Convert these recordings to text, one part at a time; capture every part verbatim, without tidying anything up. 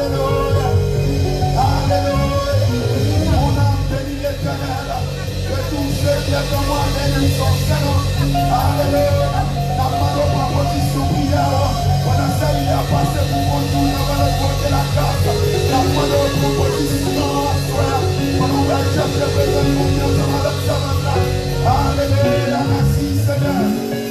Alléluia. Alléluia. On a béni l'Éternel. Que tous ceux qui sont comme moi, les sont saints. Alléluia. La main de proposition prière. On a salué à passer pour conduire dans le coin de la grâce. La main de proposition frère. On nous va chercher présent pour Dieu dans l'observation. Alléluia. Merci Seigneur.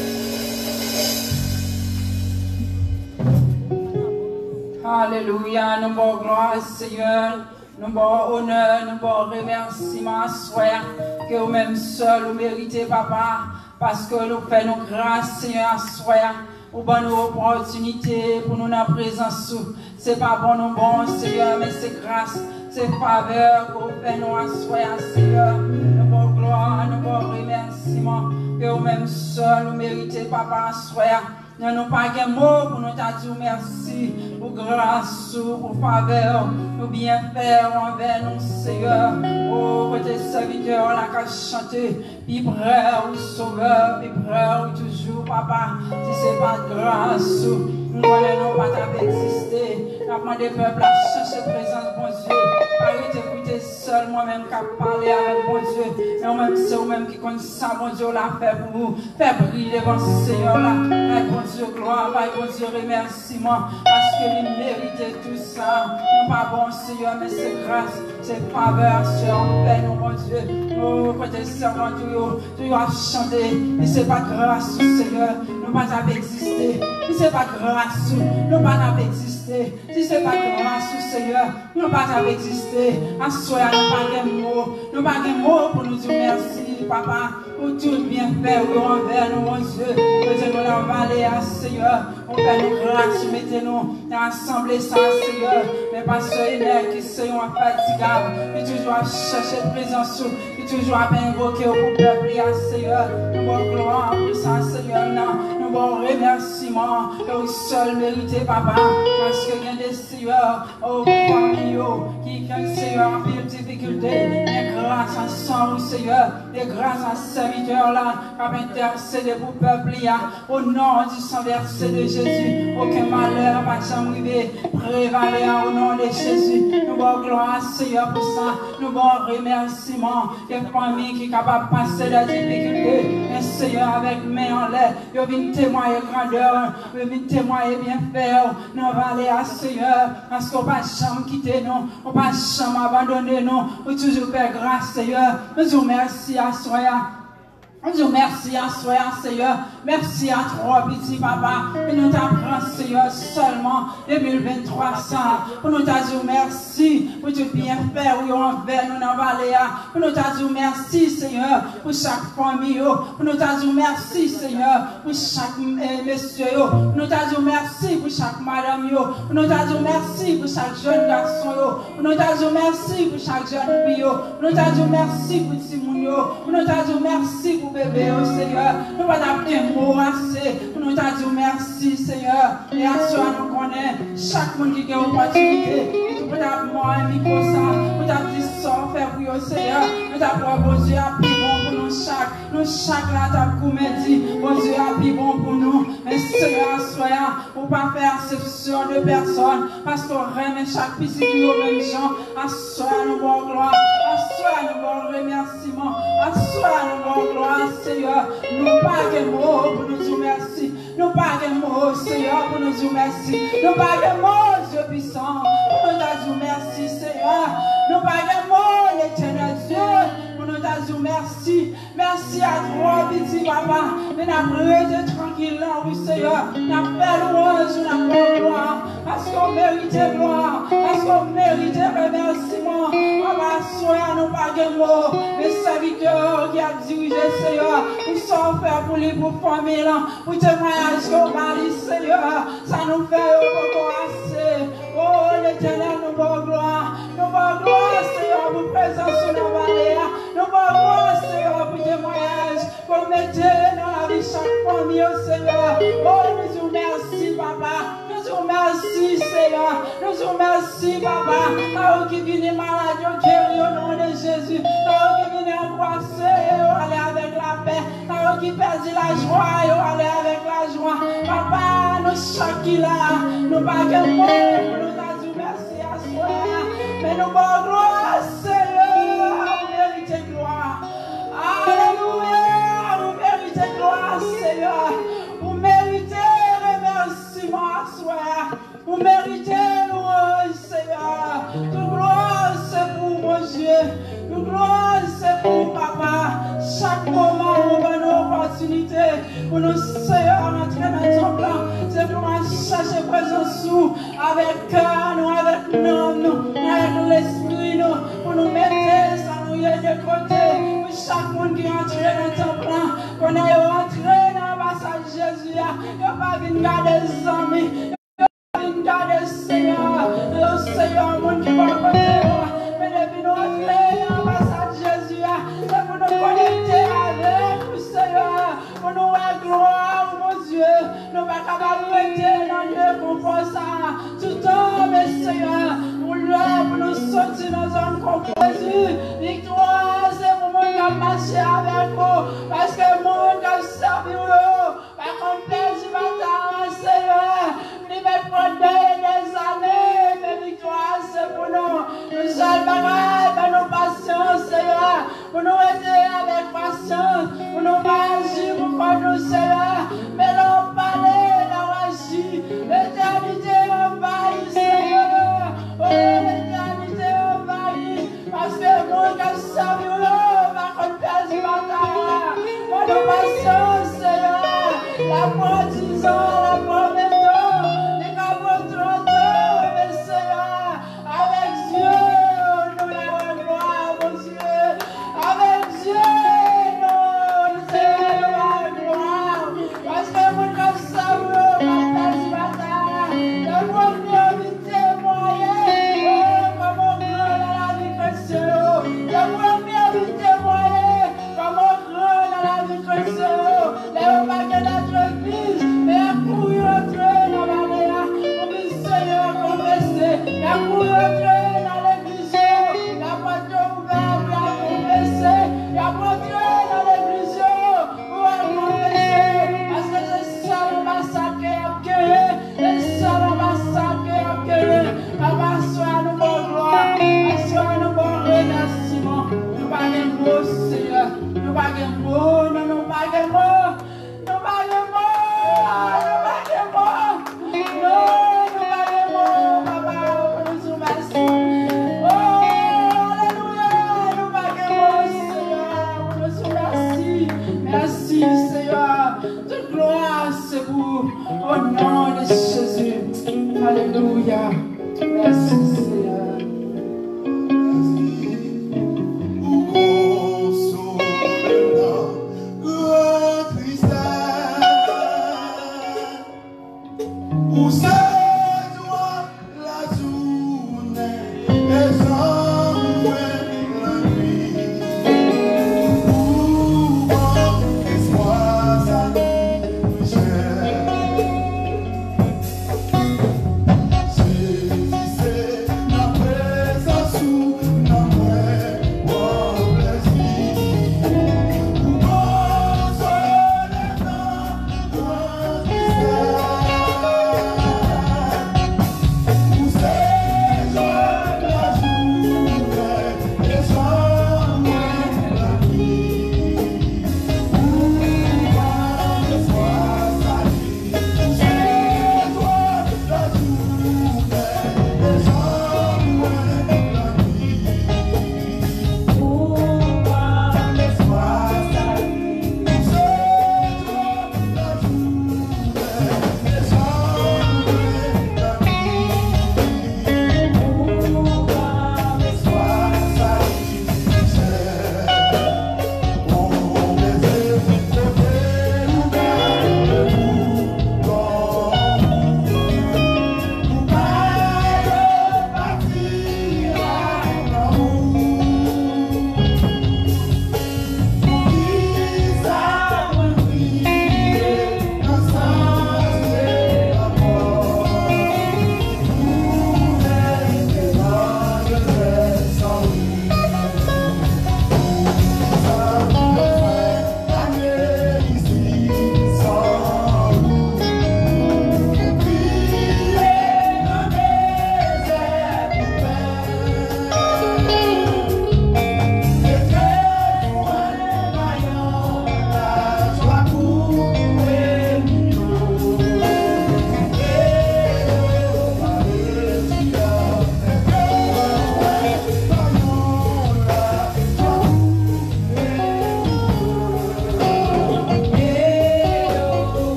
Alléluia, nous bon gloire Seigneur, nous bon honneur, nous bon remerciement, soir, que vous-même seul vous méritez, papa, parce que nous faisons grâce, Seigneur, soir, pour bonne opportunité, pour nous dans la présence. Ce n'est pas pour nous bon, Seigneur, mais c'est grâce, c'est faveur que vous faites nous assoir, Seigneur. Nous bon gloire, nous bon remerciement, que vous-même seul vous méritez, papa, soir. Nous n'avons pas de mots pour nous dire merci, pour grâce, pour faveur, pour bienfaire envers nous, Seigneur. Oh, côté serviteur, la qu'à chanter, puis prêt ou sauveur, puis prêt ou toujours, papa, si ce n'est pas grâce, nous ne connaissons pas t'avoir existé. Nous avons des peuples à chercher présence, bon Dieu. Arrêtez d'écouter seul moi-même qui a parlé avec bon Dieu. Et moi-même, c'est vous-même qui connaissez ça, bon Dieu, l'a fait pour vous. Fait briller devant ce Seigneur là. Bon Dieu, gloire, bon Dieu, remerciement. Parce que vous méritez tout ça. Non pas bon Seigneur, mais c'est grâce, c'est faveur, c'est en paix, non bon Dieu. Oh, côté servant, tu as chanté. Et c'est pas grâce, Seigneur. Nous pas avoir existé. Si c'est pas grâce, nous pas avoir existé. Si c'est pas grâce, Seigneur, nous pas avoir existé. Assoyez, nous pas de mots. Nous pas de mots pour nous dire merci, papa, pour tout bien fait envers nous, mon Dieu. Mettez-nous dans la vallée, Seigneur. On fait nous grâce, mettez-nous dans l'assemblée, ça, Seigneur. Mais pas ceux qui sont infatigables, qui toujours à chercher présence, qui toujours à invoquer au peuple, Seigneur. Nous bon gloire pour ça, Seigneur. Nous bon remerciement, que vous seul méritez, papa, parce que il y a des seigneurs, oh, famille, qui, quand Seigneur, en pile difficulté, mais grâce à son Seigneur, et grâce à ce serviteur-là, qui a intercédé pour le peuple, au nom du sang versé de Jésus, aucun malheur va jamais arriver, prévaloir au nom de Jésus. Nous bon gloire, Seigneur, pour ça, nous bon remerciement, des familles qui sont capables de passer la difficulté, mais Seigneur, avec main en l'air, ils viennent témoigner grandeur, ils viennent témoigner bien faire, nous allons aller à Seigneur, parce qu'on ne va jamais quitter nous, on ne va jamais abandonner nous, on toujours faire grâce, Seigneur. Nous disons merci à Soya. Nous disons merci à soi, Seigneur. Merci à toi, petit papa. Et nous t'apprends, Seigneur, seulement deux mille vingt-trois, ça. Pour nous dire merci pour tout bien faire, oui, envers nous dans la vallée. Pour nous dire merci, Seigneur, pour chaque famille. Pour nous dire merci, Seigneur, pour chaque monsieur. Pour nous dire merci pour chaque madame. Pour nous dire merci pour chaque jeune garçon. Pour nous dire merci pour chaque jeune fille. Pour nous dire merci pour Timoun. Pour nous dire merci pour bébé, oh Seigneur. Nous ne pouvons pas mot assez pour nous dire merci, Seigneur. Et à ce nous connaissons chaque monde qui a une opportunité. Et nous pouvons moi un micro ça. Nous avons dit ça, faire pour vous, Seigneur. Nous avons bon Dieu à plus bon pour nous chaque. Nous chaque là, nous avons dit, bon Dieu à plus bon pour nous. Mais Seigneur, soyez, pour ne pas faire exception de personne. Parce qu'on remet chaque petit qui au même gens. À ce nous bon gloire. À ce nous bon remerciement. À ce nous bon gloire. Seigneur, nous pas de mots pour nous dire merci. Nous pas de mots, Seigneur, pour nous dire merci. Nous pas de mots, Dieu puissant, pour nous dire merci, Seigneur. Nous pas de mots, l'éternel Dieu, pour nous dire merci. Merci à toi, petit papa. Mais nous avons tranquille là, oui, Seigneur. Nous avons fait louange, nous avons fait gloire. Parce qu'on mérite gloire, parce qu'on mérite remerciement. Papa, soyez nous pas de mots. Les serviteurs qui a dirigé, Seigneur, nous sommes faits pour les pour famille, pour témoignage qu'on mari, Seigneur. Ça nous fait beaucoup assez. Oh, l'éternel, nous va gloire. Nous va gloire, Seigneur, pour présence sur nos vallées. Nous va gloire, Seigneur, pour témoignage. Pour mettre dans la vie chaque famille, Seigneur. Oh, nous vous remercie, papa. Nous vous remercie, Seigneur. Nous vous remercie, papa. À vous qui venez malade, guéri au nom de Jésus. À vous qui venez angoissé, allez avec la paix. À vous qui perdez la joie, allez avec la joie. Papa, nous chaque là, nous pas de mots, nous disons merci non, nous, avec l'esprit, nous, pour nous mettre ça, nous y est de côté. Pour chaque monde qui entre dans ton plan, qu'on est rentré dans l'ambassade Jésus, il n'y a pas de garder les amis. Garde Seigneur, le Seigneur, mon qui va côté, mais depuis nous entrer dans l'ambassade Jésus, c'est pour nous connecter avec vous, Seigneur, pour nous voir gloire, mon Dieu, nous ne sommes pas capables de rester dans Dieu confort ça, tout le temps, mais Seigneur, pour l'heure, pour nous sortir dans un confort, Jésus, victoire, c'est pour moi qui a marché avec vous, parce que moi qui a servi vous, par contre, du matin, Seigneur, il va prendre des années, mais victoire, c'est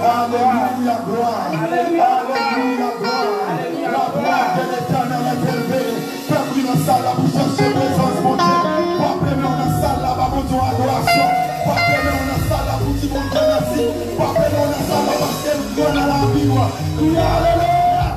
Alléluia, gloire. Alléluia, gloire. La gloire de l'éternel est élevée. Peuple dans la salle là pour chercher présence, mon Dieu. Peuple dans la salle là pour ton adoration. Peuple dans la salle là pour dire mon Dieu merci. Peuple dans la salle là parce qu'elle croit dans la vie. Alléluia.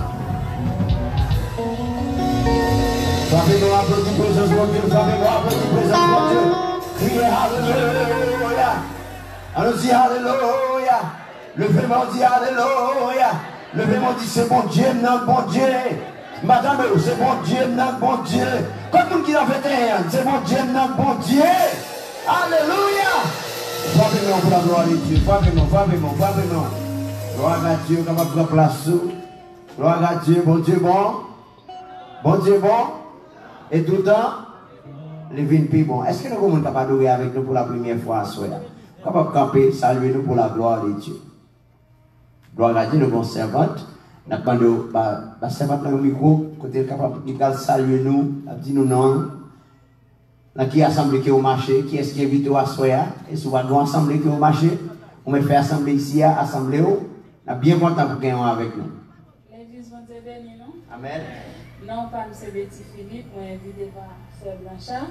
Fais-nous applaudir présence, mon Dieu. Fais-nous applaudir présence, mon Dieu. Criez Alléluia. Allons-y, Alléluia. Levez-moi, dit Alléluia. Levez-moi, dit c'est bon Dieu, non, bon Dieu. Madame, c'est bon Dieu, non, bon Dieu. Comme nous qui l'avons fait, c'est bon Dieu, non, bon Dieu. Alléluia. Favez-nous pour la gloire de Dieu. Favez-nous, favez-nous, favez-nous. Gloire à Dieu, comme on prend place. Gloire à Dieu, bon Dieu, bon. Bon Dieu, bon. Et tout le temps, les vignes plus bon. Est-ce que nous pouvons adorer avec nous pour la première fois à soi? Capable de camper, saluer nous pour la gloire de Dieu. Gloire à Dieu, nous avons servante. Nous avons demandé la servante dans le micro, côté capable de saluer nous, de dire nous non. Dans qui assemblée qui est au marché, qui est-ce qui est invité à soi? Et si nous assemblée qui est au marché, on va faire assembler ici, assembler. Nous sommes bien contents pour gagner avec nous. L'église va te bénir, non? Amen. Non, pas M. Betty Philippe, moi invité par Sœur Blanchard.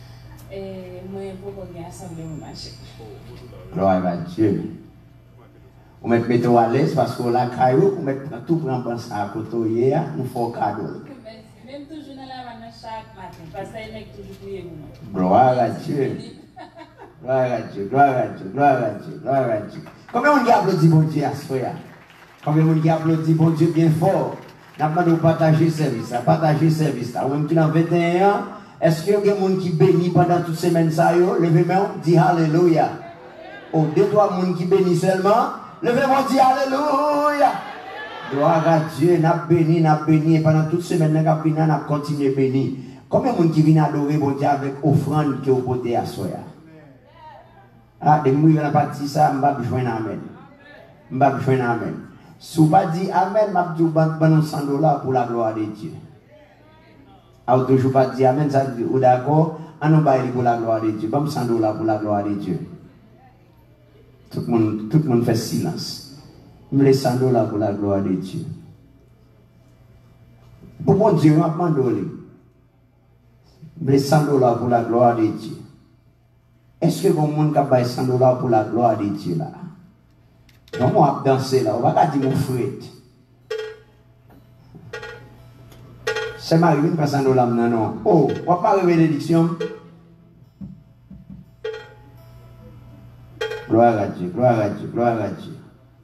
Et moi, pour qu'on ait assemblé au marché. Gloire à Dieu. Vous mettez à l'aise parce que la caillou, vous mettez tout prendre penser à côté hier, nous faisons cadeau. Même toujours dans la main chaque matin, parce que ça est toujours prier nous. Gloire à Dieu. Gloire à Dieu, gloire à Dieu, gloire à Dieu, gloire à Dieu. Combien on applaudit bon Dieu à ce soir? Combien on applaudit bon Dieu bien fort? Nous avons partagé le service, partager le service. Ou même qui dans vingt et un ans, est-ce qu'il y a des gens qui bénissent pendant toute semaine ça? Levez-moi, dis Alléluia. Oh, deux, trois personnes qui bénissent seulement. Levez-moi, dis Alléluia. Gloire à Dieu, nous avons béni, nous avons béni. Pendant toute semaine, nous avons béni, nous avons continué à bénir. Combien de gens qui viennent adorer bon Dieu avec offrande qui est au côté à soi? Ah, des gens qui n'ont pas dit ça, je ne vais pas besoin d'amen. Je ne vais pas besoin d'amen. Si vous ne pas dit amen, je vais vous donner cent dollars pour la gloire de Dieu. Alors, toujours pas dire amen, ça dit, ou d'accord, on nous baille pour la gloire de Dieu. Bon, cent dollars pour la gloire de Dieu. Tout le monde, tout le monde fait silence. Je me cent dollars pour la gloire de Dieu. Pour mon Dieu, je m'en donne. Je me cent dollars pour la gloire de Dieu. Est-ce que le monde a baillé cent dollars pour la gloire de Dieu là? Donc, on va danser là, on va pas dire mon frère. C'est Marie, une personne de l'âme, non, non. Oh, on va pas rêver bénédiction. Gloire à Dieu, gloire à Dieu, gloire à Dieu.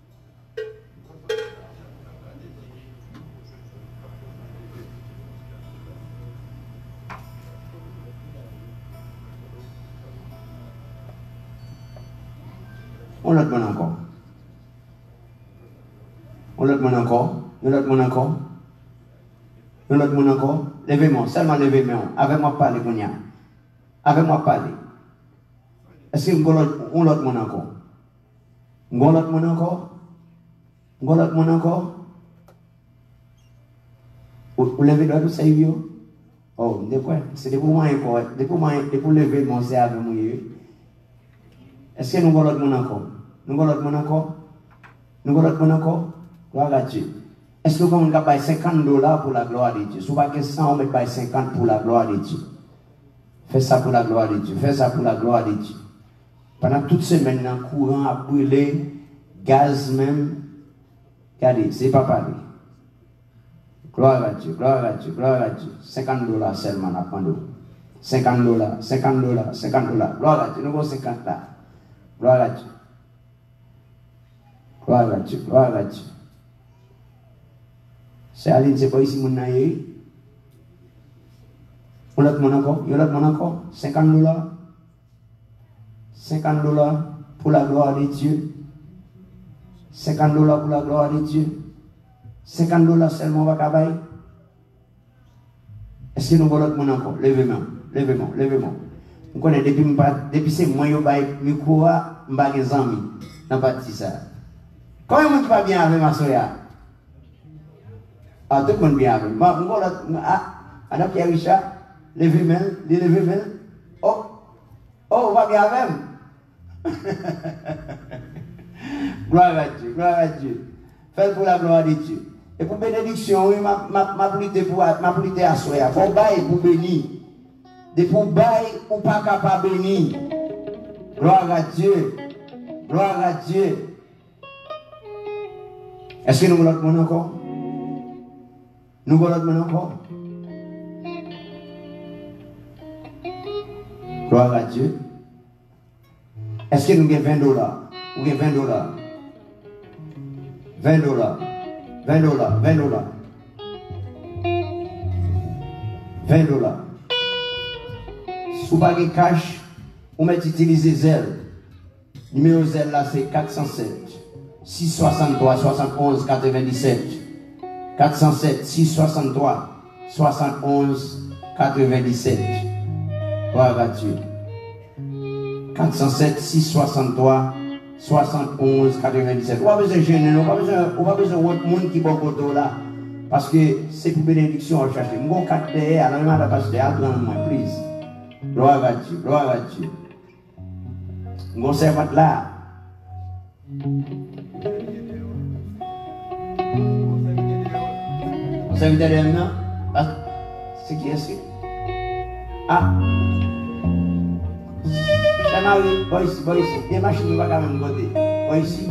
On l'autre monde encore. On l'autre monde encore. On l'autre monde encore. On l'autre monde encore. Levez-moi, seulement levez-moi. Avec moi parler, Kounia. Avec moi parler. Est-ce que on l'autre monde encore? On l'autre monde encore? On l'autre monde encore? Vous levez l'autre, c'est yo? Oh, c'est de pour moi encore. De pour moi, de pour lever mon c'est avec moi. Est-ce que nous avons l'autre monde encore? Nous avons l'autre monde encore? Nous avons l'autre monde encore? Gloire à Dieu. Est-ce que vous avez cinquante dollars pour la gloire de Dieu? Si vous avez cent, on met cinquante pour la gloire de Dieu. Fais ça pour la gloire de Dieu. Fais ça pour la gloire de Dieu. Pendant toute semaine, dans le courant a brûlé, gaz même. Regardez, c'est pas parlé. Gloire à Dieu, gloire à Dieu, gloire à Dieu. cinquante dollars seulement, on apprend. cinquante dollars, cinquante dollars, cinquante dollars. Gloire à Dieu, nous avons cinquante là. Gloire à Dieu. Gloire à Dieu, gloire à Dieu. C'est Aline, c'est pas ici mon naïe. On l'a demandé encore, on l'a demandé encore. cinquante dollars. cinquante dollars pour la gloire de Dieu. cinquante dollars pour la gloire de Dieu. cinquante dollars seulement on va cabaye. Est-ce que nous voulons l'autre monde encore? Levez-moi, levez-moi, levez-moi. Vous connaissez depuis, depuis c'est moi, je vais micro, je vais des amis. Je n'ai pas dit ça. Comment vous ne pas bien avec ma soeur? Ah, tout le monde bien avec moi. Ah, Anna Pierre Richard, levez-moi, levez-moi. Oh, oh, on va bien avec moi. Gloire à Dieu, gloire à Dieu. Faites pour la gloire de Dieu. Et pour bénédiction, oui, ma plité pour ma plité à soi. Pour bail pour bénir. De pour bail ou pas capable de bénir. Gloire à Dieu. Gloire à Dieu. Est-ce que nous voulons l'autre monde encore? Nous voulons l'autre monde encore? Gloire à Dieu. Est-ce que nous avons vingt dollars? Ou vingt dollars? vingt dollars. vingt dollars. vingt dollars. vingt dollars. Si vous n'avez pas de cash, vous mettez utiliser zèle. Numéro zèle là c'est quatre cent sept, six cent soixante-trois, soixante et onze, quatre-vingt-dix-sept. quatre cent sept, six cent soixante-trois, soixante et onze, quatre-vingt-dix-sept. Gloire à Dieu. quatre cent sept, six cent soixante-trois, soixante et onze, quatre-vingt-dix-sept. On n'a pas besoin de gêner, on n'a pas besoin de monde qui est bon côté là. Parce que c'est pour bénédiction à chercher. Je vais quatre derrière, à la même capacité, à grand moins, please. Gloire à Dieu, gloire à Dieu. Je vais servir là. Vous savez derrière nous? C'est qui est-ce? Ah! C'est Marie, va ici, va ici. Des machines ne vont pas même côté. Va ici.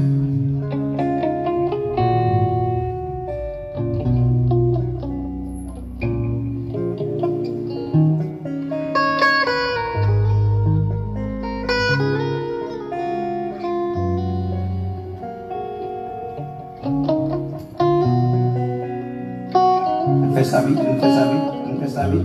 On fait ça vite, on fait ça vite, on fait ça vite.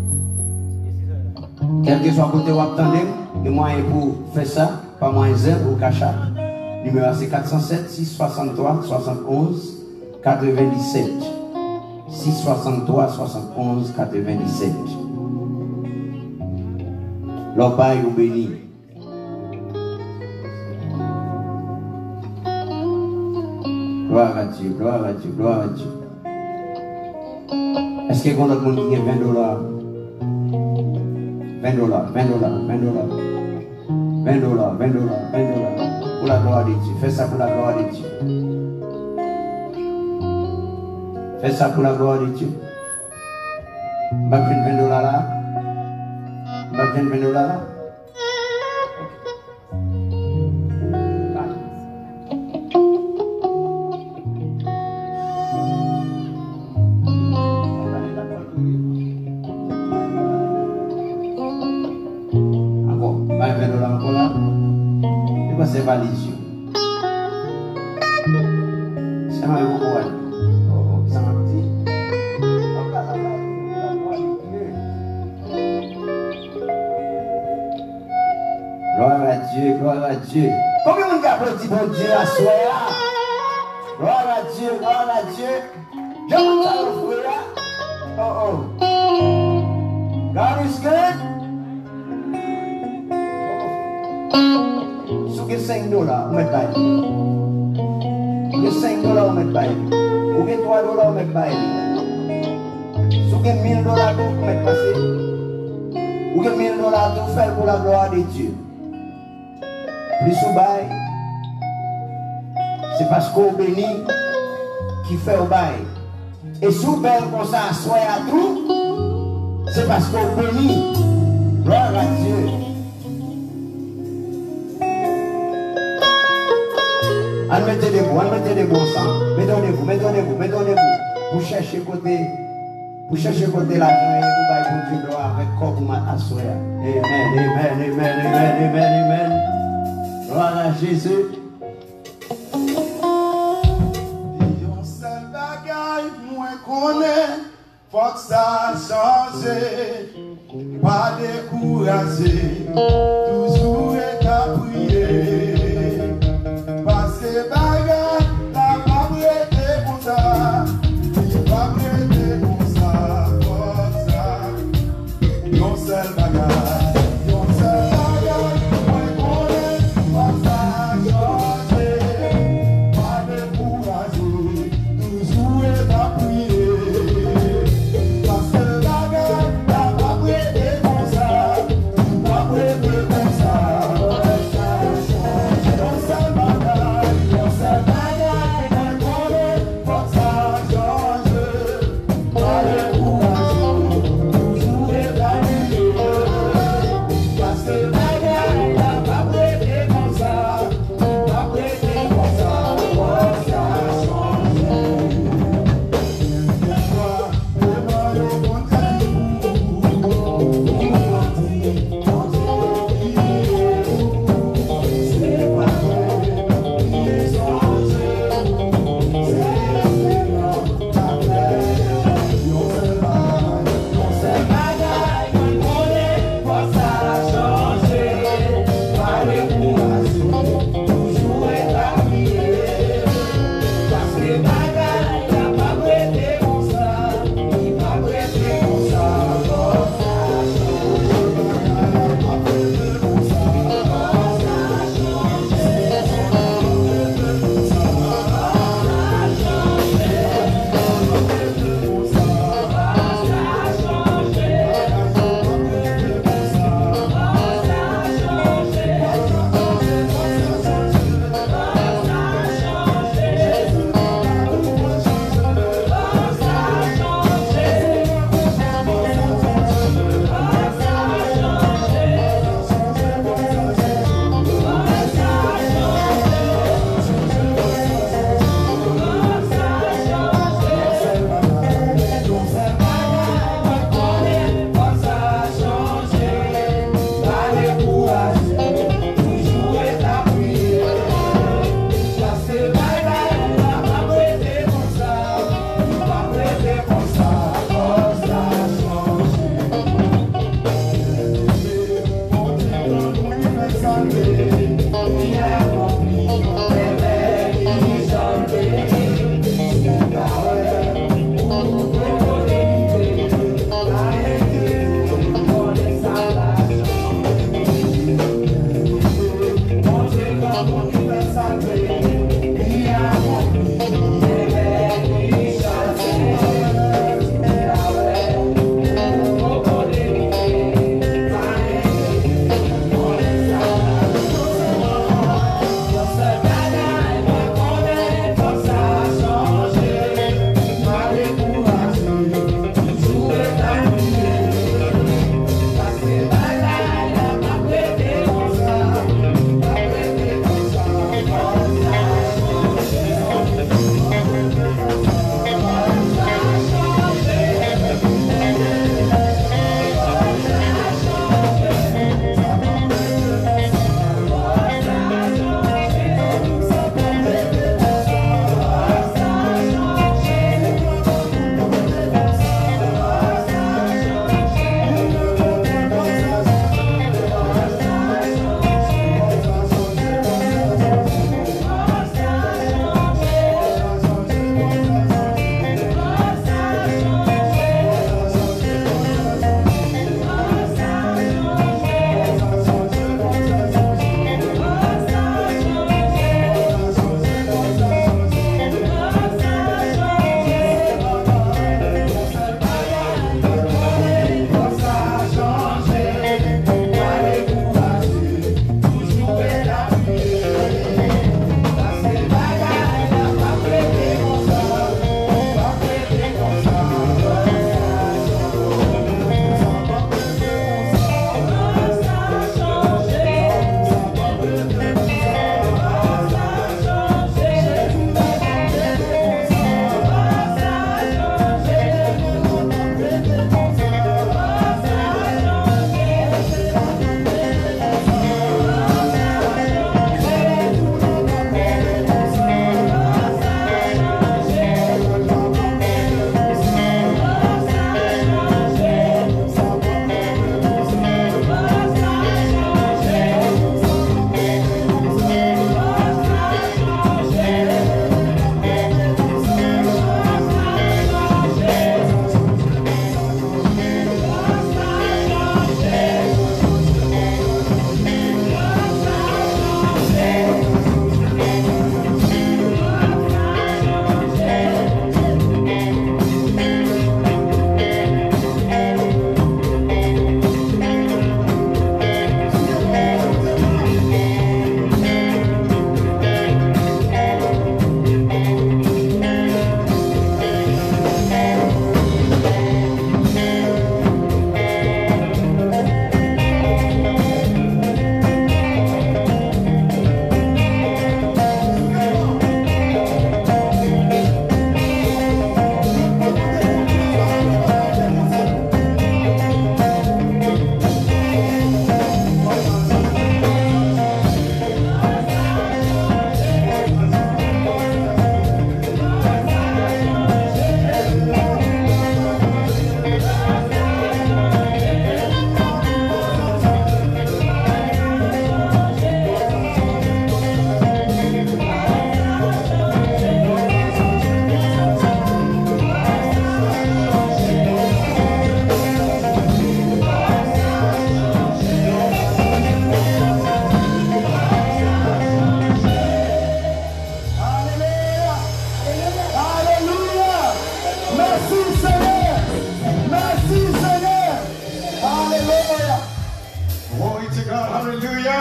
Quel que soit le côté où vous attendez, et moi pour faire ça, pas moins zéro ou cachat. Numéro c'est quatre cent sept, six cent soixante-trois, soixante et onze, quatre-vingt-dix-sept. six cent soixante-trois, soixante et onze, quatre-vingt-dix-sept. L'opaille ou béni. Gloire à Dieu, gloire à Dieu, gloire à Dieu. Est-ce qu'il y a d'autres monde qui a vingt dollars? vingt dollars, vingt dollars, vingt dollars. vingt dollars, vingt dollars, vingt dollars. Pour la gloire de Dieu. Fais ça pour la gloire de Dieu. Fais ça pour la gloire de Dieu. Va prendre vingt dollars là. Va prendre vingt dollars là. C'est valise. C'est ma beaucoup. Oh, ça m'a dit. Gloire à Dieu, gloire à Dieu. Combien de monde applaudit pour Dieu à soi? Gloire à Dieu, gloire à Dieu. Je vous salue, frère. Oh oh. God is good. cinq dollars, on met pas. cinq dollars, on met pas. Ou bien trois dollars, on met pas. Si vous avez mille dollars, on met passer. Ou bien mille dollars, tout faire pour la gloire de Dieu. Plus ou bail, c'est parce qu'on bénit qui fait au bail. Et si vous belle comme ça, soyez à tout, c'est parce qu'on bénit. Gloire à Dieu. On mettez des mots, on mettez des mots ensemble. Mettez-vous, mettez-vous, mettez-vous. Vous cherchez côté, vous cherchez côté l'argent et vous baillez pour Dieu gloire avec corps pour m'asseoir. Amen, amen, amen, amen, amen, amen. Gloire à Jésus. Yon seul bagaille, moi connais, faut que ça change. Pas décourager, toujours est à prier. C'est bagarre, la pas prêté pour ça. Il pas prêté pour ça, pour ça. Yon seul bagarre, yon seul bagarre. Moi connais, pas ça changer. Pas décourager, toujours est à prier. Parce que bagarre, la pas prêté pour ça. Il pas prêté pour ça.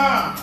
là.